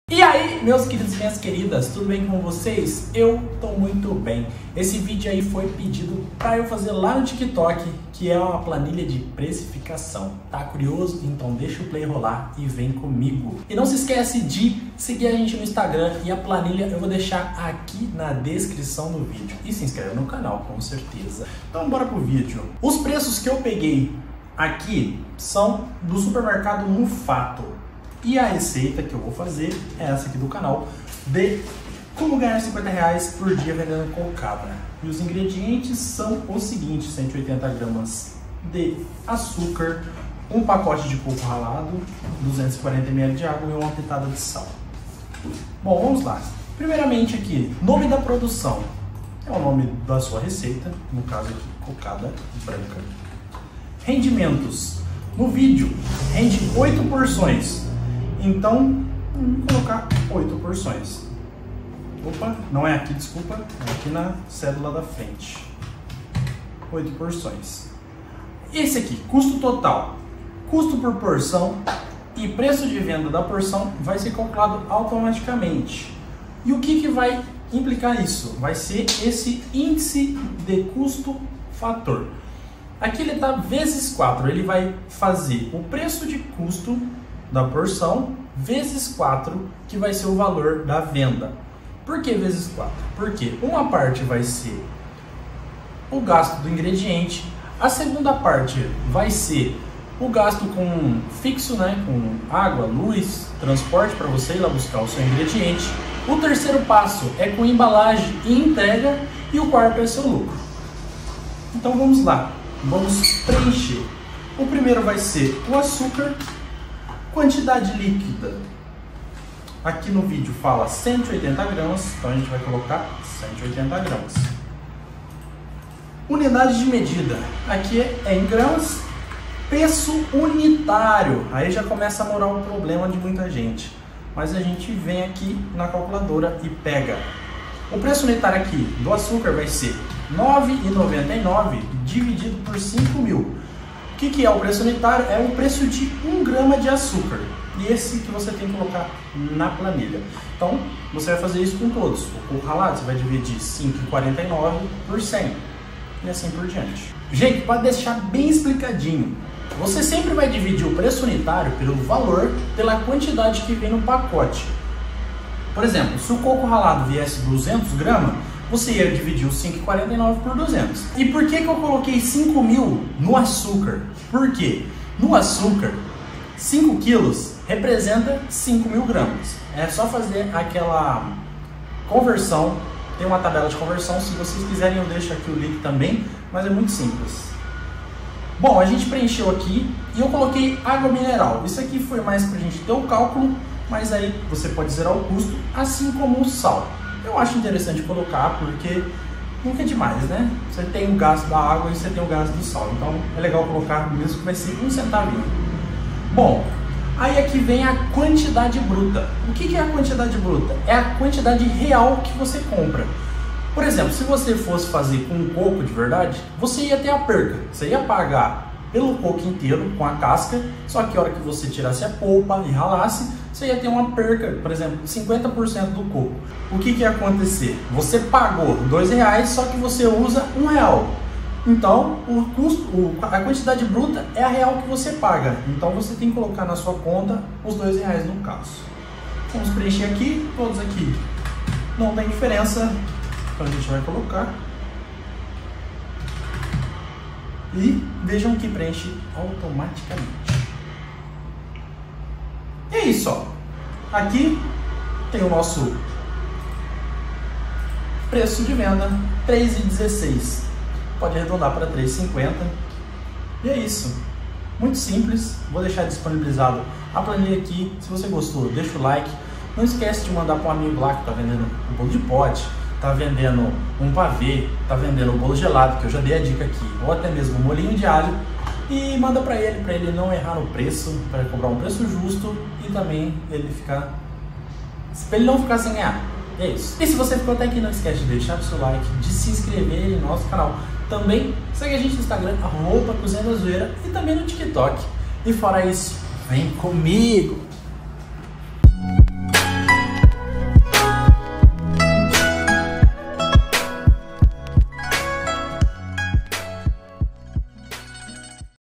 E aí, meus queridos e minhas queridas, tudo bem com vocês? Eu tô muito bem. Esse vídeo aí foi pedido para eu fazer lá no TikTok, que é uma planilha de precificação. Tá curioso? Então deixa o play rolar e vem comigo. E não se esquece de seguir a gente no Instagram e a planilha eu vou deixar aqui na descrição do vídeo. E se inscreve no canal, com certeza. Então bora pro vídeo. Os preços que eu peguei aqui são do supermercado Mufato. E a receita que eu vou fazer é essa aqui do canal, de como ganhar R$50 por dia vendendo cocada. E os ingredientes são os seguintes: 180 gramas de açúcar, um pacote de coco ralado, 240 ml de água e uma pitada de sal. Bom, vamos lá. Primeiramente aqui, nome da produção. É o nome da sua receita, no caso aqui, cocada branca. Rendimentos. No vídeo, rende 8 porções. Então, vamos colocar 8 porções. Opa, não é aqui, desculpa. É aqui na cédula da frente. 8 porções. Esse aqui, custo total. Custo por porção e preço de venda da porção vai ser calculado automaticamente. E o que vai implicar isso? Vai ser esse índice de custo-fator. Aqui ele está vezes 4. Ele vai fazer o preço de custo da porção vezes 4, que vai ser o valor da venda. Por que vezes 4? Porque uma parte vai ser o gasto do ingrediente, a segunda parte vai ser o gasto com fixo, né, com água, luz, transporte para você ir lá buscar o seu ingrediente. O terceiro passo é com embalagem e entrega, e o quarto é seu lucro. Então vamos lá, vamos preencher. O primeiro vai ser o açúcar. Quantidade líquida, aqui no vídeo fala 180 gramas, então a gente vai colocar 180 gramas. Unidade de medida, aqui é em gramas. Preço unitário, aí já começa a morar um problema de muita gente, mas a gente vem aqui na calculadora e pega. O preço unitário aqui do açúcar vai ser R$ 9,99 dividido por 5.000. O que é o preço unitário? É o preço de 1 grama de açúcar. E esse que você tem que colocar na planilha. Então, você vai fazer isso com todos. O coco ralado você vai dividir 5,49 por 100. E assim por diante. Gente, para deixar bem explicadinho, você sempre vai dividir o preço unitário pelo valor, pela quantidade que vem no pacote. Por exemplo, se o coco ralado viesse 200 gramas, você ia dividir os 5,49 por 200. E por que eu coloquei 5.000 no açúcar? Porque no açúcar, 5 quilos representa 5.000 gramas. É só fazer aquela conversão. Tem uma tabela de conversão. Se vocês quiserem, eu deixo aqui o link também. Mas é muito simples. Bom, a gente preencheu aqui e eu coloquei água mineral. Isso aqui foi mais para a gente ter o cálculo, mas aí você pode zerar o custo, assim como o sal. Eu acho interessante colocar porque nunca é demais, né? Você tem o gasto da água e você tem o gasto do sal. Então é legal colocar mesmo que vai ser um centavinho. Bom, aí aqui vem a quantidade bruta. O que é a quantidade bruta? É a quantidade real que você compra. Por exemplo, se você fosse fazer com um coco de verdade, você ia ter a perca. Você ia pagar pelo coco inteiro com a casca, só que a hora que você tirasse a polpa e ralasse, você ia ter uma perca, por exemplo, 50% do coco. O que ia acontecer? Você pagou R$2, só que você usa R$1. Então, o custo, a quantidade bruta é a real que você paga. Então, você tem que colocar na sua conta os R$2 no caso. Vamos preencher aqui, todos aqui. Não tem diferença, então a gente vai colocar. E vejam que preenche automaticamente. E é isso, ó. Aqui tem o nosso preço de venda, R$3,16. Pode arredondar para R$3,50. E é isso. Muito simples. Vou deixar disponibilizado a planilha aqui. Se você gostou, deixa o like. Não esquece de mandar para um amigo lá que está vendendo um bolo de pote, está vendendo um pavê, está vendendo um bolo gelado, que eu já dei a dica aqui, ou até mesmo um molhinho de alho. E manda para ele não errar no preço, para cobrar um preço justo e também ele não ficar sem ganhar. É isso. E se você ficou até aqui, não esquece de deixar o seu like, de se inscrever no nosso canal. Também segue a gente no Instagram, @cozinha da zoeira, e também no TikTok. E fora isso, vem comigo!